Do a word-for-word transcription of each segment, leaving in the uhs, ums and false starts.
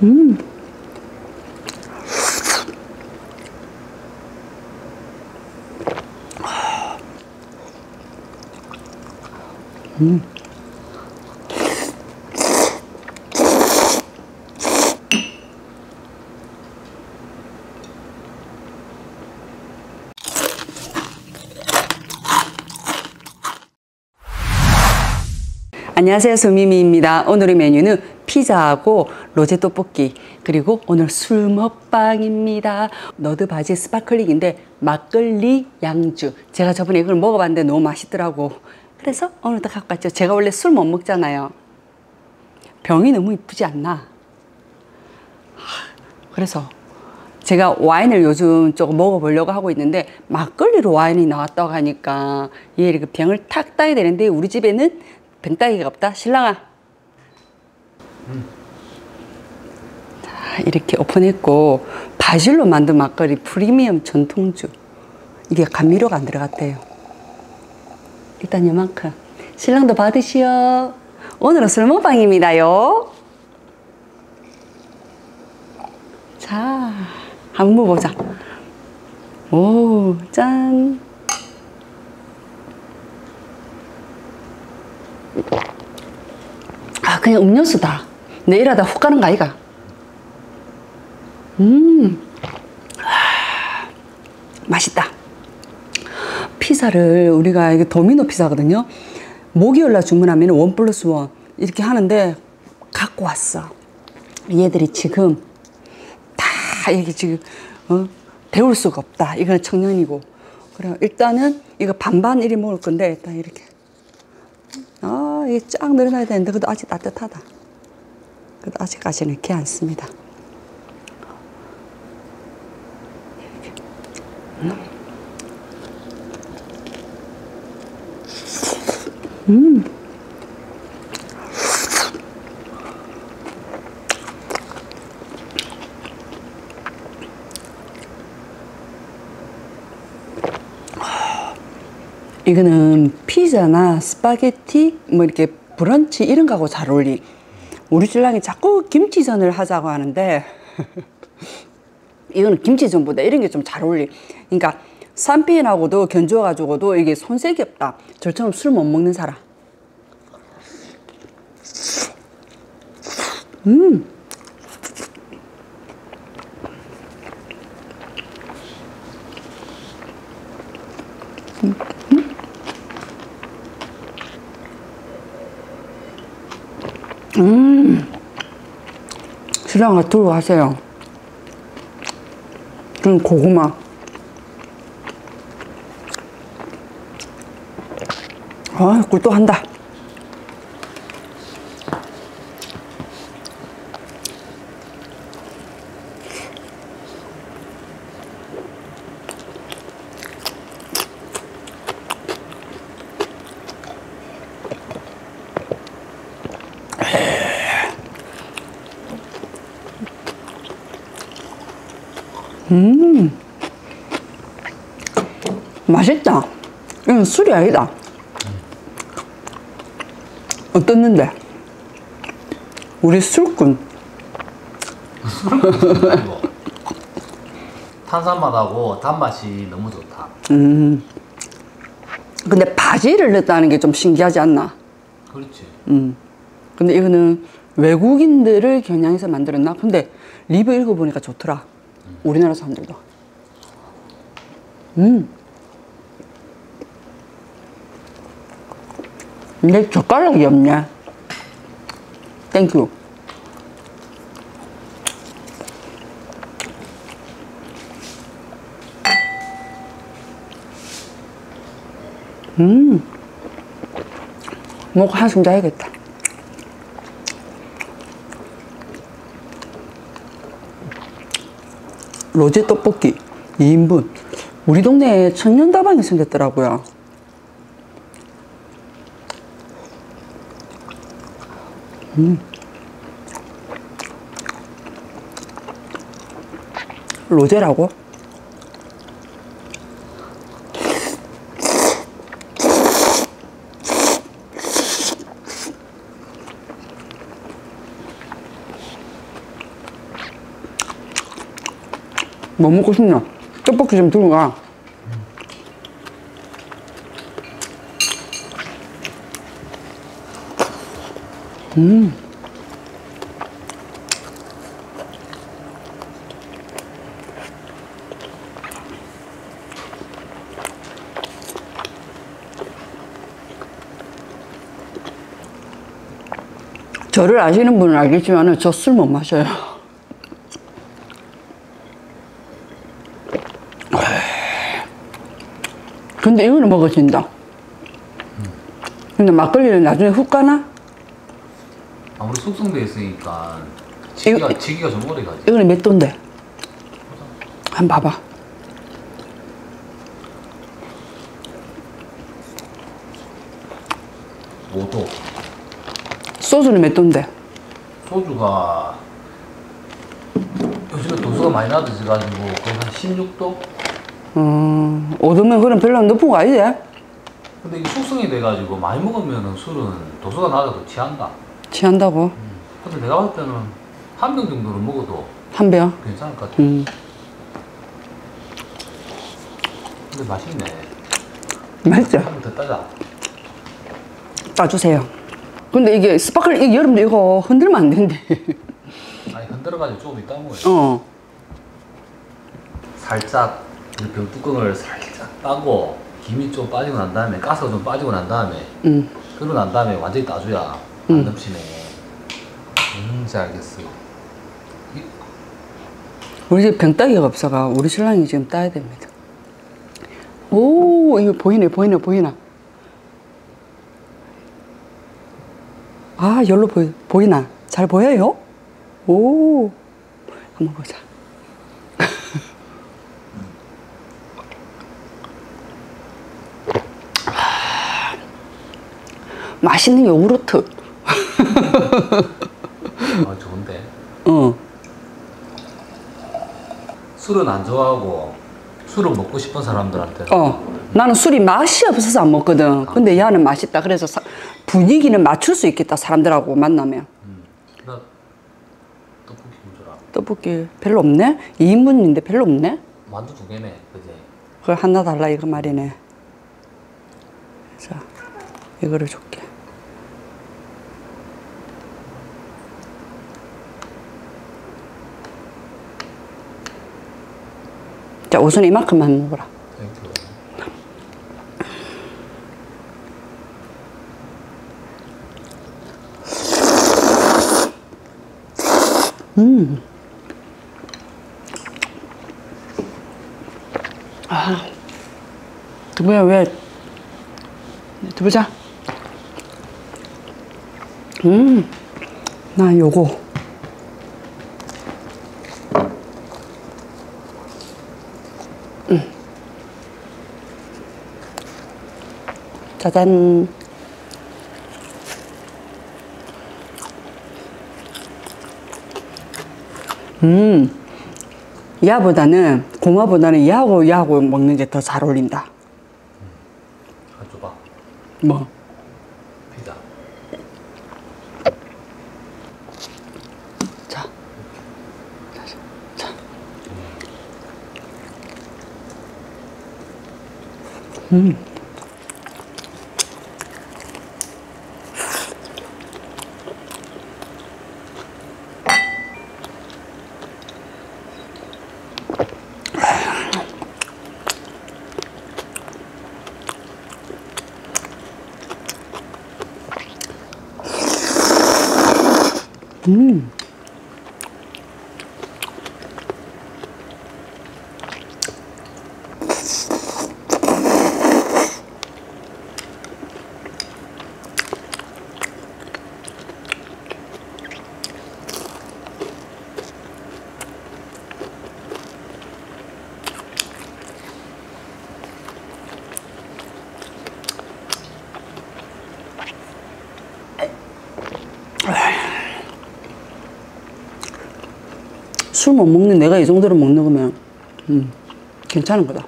음. 음. 안녕하세요, 소미미입니다. 오늘의 메뉴는 피자하고 로제 떡볶이, 그리고 오늘 술 먹방입니다. 너드 바지 스파클링인데 막걸리 양주. 제가 저번에 이걸 먹어봤는데 너무 맛있더라고. 그래서 오늘도 갖고 왔죠. 제가 원래 술 못 먹잖아요. 병이 너무 이쁘지 않나? 그래서 제가 와인을 요즘 조금 먹어보려고 하고 있는데 막걸리로 와인이 나왔다고 하니까 얘 이렇게 병을 탁 따야 되는데 우리 집에는 병 따기가 없다. 신랑아. 음. 자, 이렇게 오픈했고 바질로 만든 막걸리 프리미엄 전통주. 이게 감미료가 안 들어갔대요. 일단 요만큼. 신랑도 받으시오. 오늘은 술 먹방입니다요. 자, 한번 먹어보자. 오, 짠. 아, 그냥 음료수다. 내일 하다 훅 가는 거 아이가? 음, 아, 맛있다. 피자를 우리가 이게 도미노 피자거든요. 목요일날 주문하면 원 플러스 원 이렇게 하는데 갖고 왔어. 얘들이 지금 다 이게 지금 어? 데울 수가 없다. 이거는 청년이고. 그래 일단은 이거 반반 이리 먹을 건데 일단 이렇게. 아, 이게 쫙 늘어나야 되는데 그래도 아직 따뜻하다. 그래도 아직까지는 이렇게 않습니다. 음. 이거는 피자나 스파게티 뭐 이렇게 브런치 이런 거하고 잘 어울리. 우리 신랑이 자꾸 김치전을 하자고 하는데 이거는 김치전보다 이런 게 좀 잘 어울리. 그러니까 산피인하고도 견주어가지고도 이게 손색이 없다. 저처럼 술 못 먹는 사람. 음. 음. 음. 신랑아 들어가세요. 좀 고구마. 아, 꿀도 한다. 음, 맛있다. 이건 술이 아니다. 어떻는데? 우리 술꾼. 탄산맛하고 단맛이 너무 좋다. 음, 근데 바지를 넣었다는 게 좀 신기하지 않나? 그렇지. 음, 근데 이거는 외국인들을 겨냥해서 만들었나? 근데 리뷰 읽어보니까 좋더라. 우리나라 사람들도. 음. 근데 젓가락이 없네. 땡큐. 음. 목 한숨 자야겠다. 로제 떡볶이 이 인분. 우리 동네에 천년다방이 생겼더라고요. 음. 로제라고? 뭐 먹고 싶나? 떡볶이 좀 들고 가. 음. 저를 아시는 분은 알겠지만 저 술 못 마셔요. 근데 이거는 먹어진다. 근데 막걸리는 나중에 훅 가나? 아무리 숙성돼 있으니까 지기가, 이거- 지기가 좀 오래 가지. 이거는 몇 도인데? 한번 봐봐. 오 도. 소주는 몇 도인데? 소주가 요즘에 도수가 많이 낮아져가지고 거의 한 십육 도? 어, 오 도면 그럼 별로 안 높은 거 아니지? 근데 이게 숙성이 돼가지고 많이 먹으면 술은 도수가 낮아도 취한다. 취한다고? 근데 내가 봤을 때는 한 병 정도는 먹어도 한 병? 괜찮을 것 같아. 음. 근데 맛있네. 맛있죠? 한 번 더 따자. 따주세요. 근데 이게 스파클, 이게 여러분들 이거 흔들면 안 된대. 아니 흔들어가지고 조금 있다 먹어요. 어. 살짝 이 병 뚜껑을 살짝 따고 김이 좀 빠지고 난 다음에 가스가 좀 빠지고 난 다음에 음. 그러고 난 다음에 완전히 따줘야 음. 안 넘치네. 음, 잘 알겠어요. 이- 우리 집 병따기가 없어가 우리 신랑이 지금 따야 됩니다. 오, 이거 보이네, 보이네, 보이나? 아, 열로 보이, 보이나? 잘 보여요? 오, 한번 보자. 아, 맛있는 요구르트. 아, 좋은데. 어. 술은 안 좋아하고 술을 먹고 싶은 사람들한테 어, 나는 술이 맛이 없어서 안 먹거든. 근데 얘는 맛있다. 그래서 사- 분위기는 맞출 수 있겠다. 사람들하고 만나면. 음, 나 떡볶이 문주라. 떡볶이 별로 없네? 이 인분인데 별로 없네? 만두 두 개네, 그지? 그걸 하나 달라 이거 말이네. 자, 이거를 줄게. 자, 우선 이만큼만 먹어라. 땡큐. 음. 아, 두부야 왜? 두부자. 음, 나 요거. 음. 짜잔. 음, 야보다는, 고마보다는 야하고 야하고 먹는 게 더 잘 어울린다. 한 줘봐. 뭐? 피자. 자. 자, 자. 음. 음. 술 못 먹는 내가 이 정도로 먹는 거면 음, 괜찮은 거다.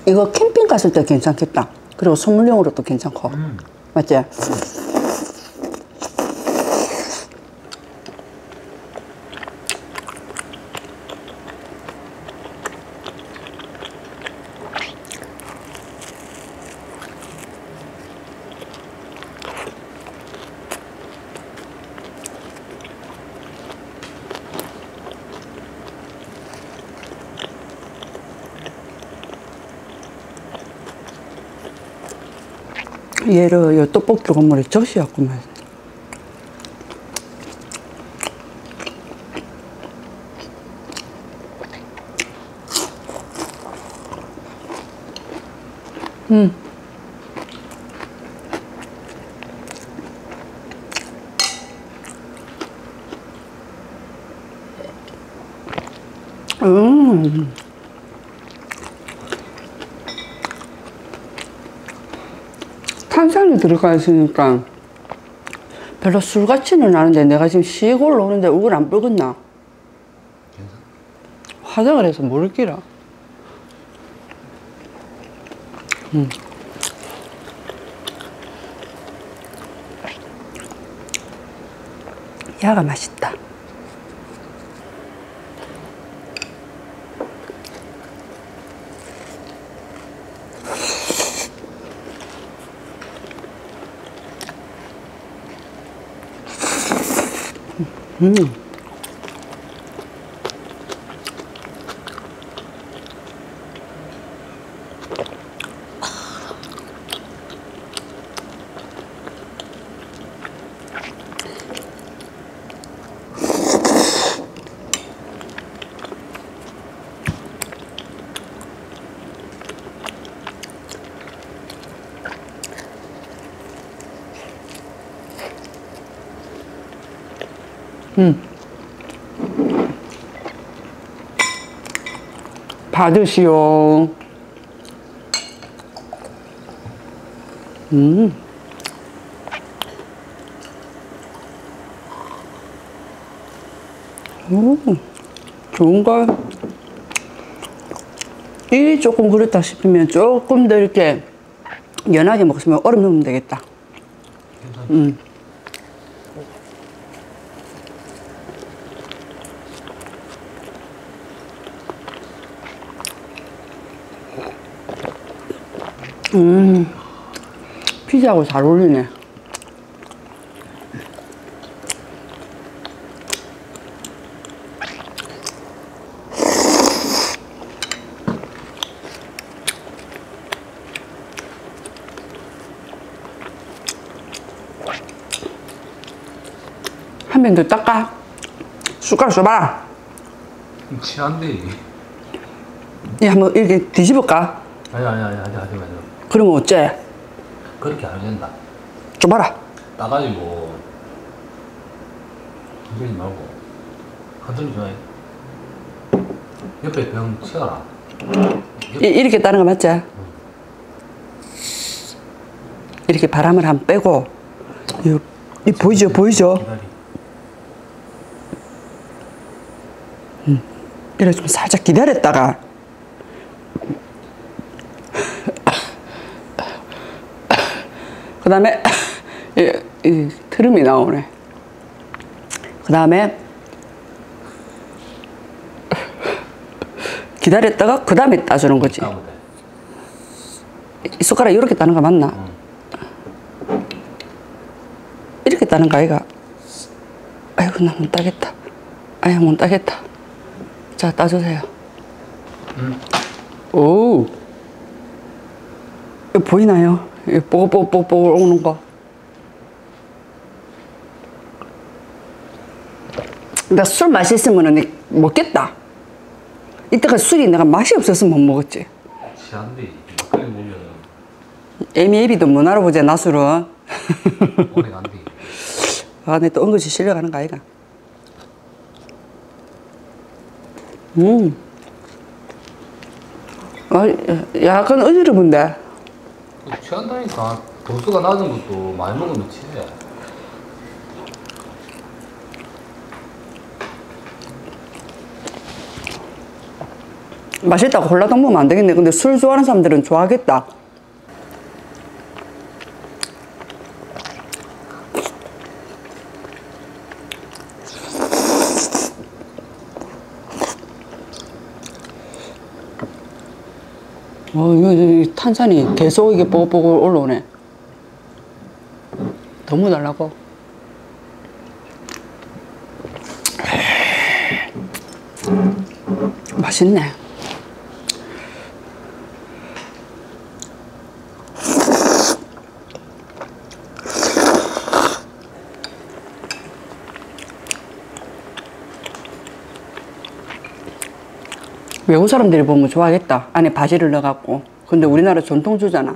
이거 캠핑 갔을 때 괜찮겠다. 그리고 선물용으로도 괜찮고. 음. 맞지? 얘를 요 떡볶이 건물에 젖이었구만. 음. 음. 탄산이 들어가 있으니까 별로 술 같지는 않은데 내가 지금 시골 오는데 얼굴 안 붉었나? 화장을 해서 모를기라. 음. 야가 맛있다. 음. 음. 받으시오. 음. 음. 좋은걸? 일이 조금 그렇다 싶으면 조금 더 이렇게 연하게 먹으면 얼음 넣으면 되겠다. 음. 음, 피자하고 잘 어울리네. 한 번 더 닦아. 숟가락 줘봐. 취한데. 이 한번 이렇게 뒤집을까? 아니 아니 아니 아니 하지 마세요. 그러면 어째? 그렇게 안 된다. 줘봐라. 따가지고 흔들지 말고 흔들지 마. 옆에 병 치워라. 이, 이렇게 따는 거 맞지? 응. 이렇게 바람을 한 빼고 이, 이 보이죠? 보이죠? 기다리. 음, 이래 좀 살짝 기다렸다가 그 다음에 이, 이 트름이 나오네. 그 다음에 기다렸다가 그 다음에 따주는 거지. 이 숟가락 이렇게 따는 거 맞나? 응. 이렇게 따는 거 아이가? 아이고 나 못 따겠다. 아유 못 따겠다. 자 따주세요. 응. 오, 이거 보이나요? 이거 뽀글뽀글뽀글 오는 거. 나 술 맛있으면 먹겠다. 이때가 술이 내가 맛이 없었으면 못 먹었지. 취한데 막걸리 먹으면 애미애비도 못 알아보지 나 술은. 오래 간대. 아, 내 또 은근히 실려가는 거 아이가. 음. 아, 약간 어지러운데. 취한다니까. 도수가 낮은 것도 많이 먹으면 취해. 맛있다고 홀라당 먹으면 안 되겠네. 근데 술 좋아하는 사람들은 좋아하겠다. 어, 이 탄산이 계속 이게 뽀글뽀글 올라오네. 너무 달라고. 맛있네. 외국 사람들이 보면 좋아하겠다. 안에 바지를 넣어갖고. 근데 우리나라 전통주잖아.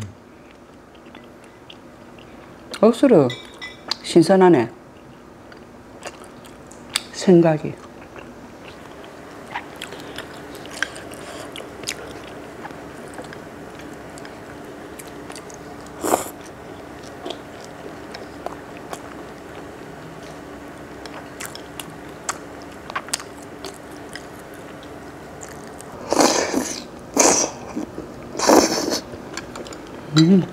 억수로 신선하네. 생각이. 음.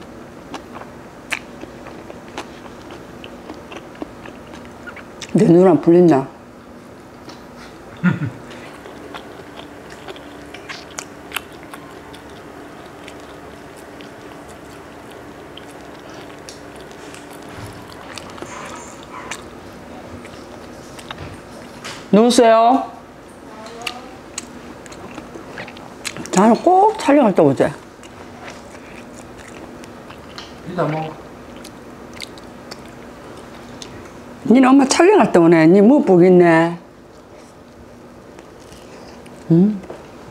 내 눈 안 풀린다. 누구세요? 나는 꼭 촬영할 때 오지. 일단 뭐 니는 엄마 촬영할 때 오네. 니 뭐 보겠네. 응?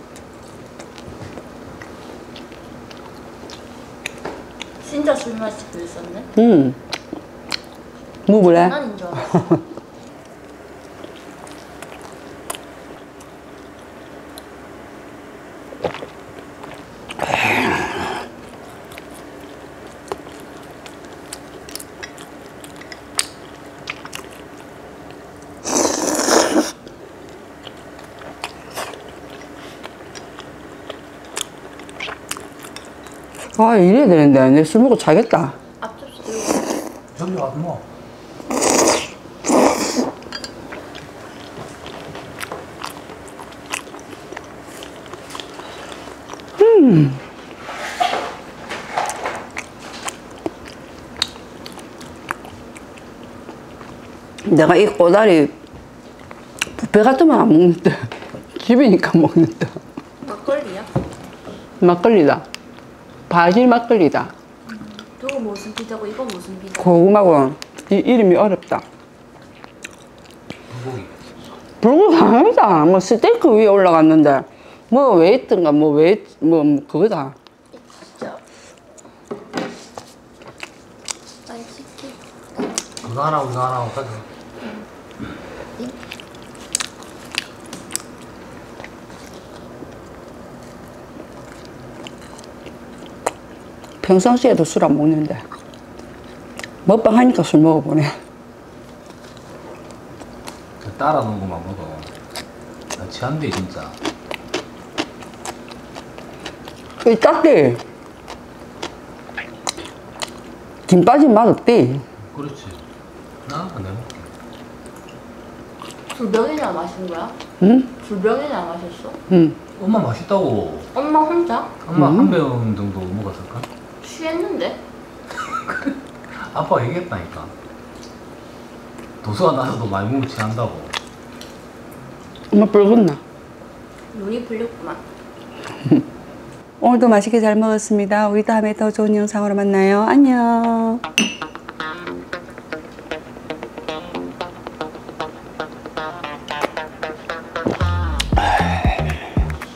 진짜 술 마시고 있었네? 응. 뭐 그래? 장난인 줄 알았어. 아, 이래야 되는데. 내 술 먹고 자겠다. 앞접시 들고. 저기 와서 뭐 음. 내가 이 꼬다리 뷔페 같으면 안 먹는데 집이니까 먹는다. 막걸리야? 막걸리다. 바질 막걸리다. 저거 무슨 피자고 이건 무슨 피자? 고구마고. 이 이름이 어렵다. 불고기. 불고기 아니다. 뭐 스테이크 위에 올라갔는데 뭐 웨이트인가 뭐 웨이트 뭐 그거다. 진짜. 아이 시키. 그거 하나 이거 하나 가져. 평상시에도 술 안 먹는데 먹방 하니까 술 먹어보네. 따라 놓은 것만 먹어. 나 취한데 진짜. 이 짝대 김 빠진 맛 없대. 그렇지. 나 안 해먹게. 두 병이나 마신 거야? 응? 두 병이나 마셨어? 응. 엄마 맛있다고. 엄마 혼자? 엄마 음. 한 병 정도 먹었을까? 취했는데? 아빠가 얘기했다니까. 도수가 낮아도 많이 먹으면 취한다고. 엄마 붉었나? 눈이 풀렸구만. 오늘도 맛있게 잘 먹었습니다. 우리 다음에 더 좋은 영상으로 만나요. 안녕.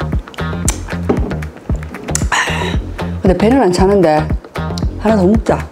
근데 배는 안 차는데 하나 더 먹자.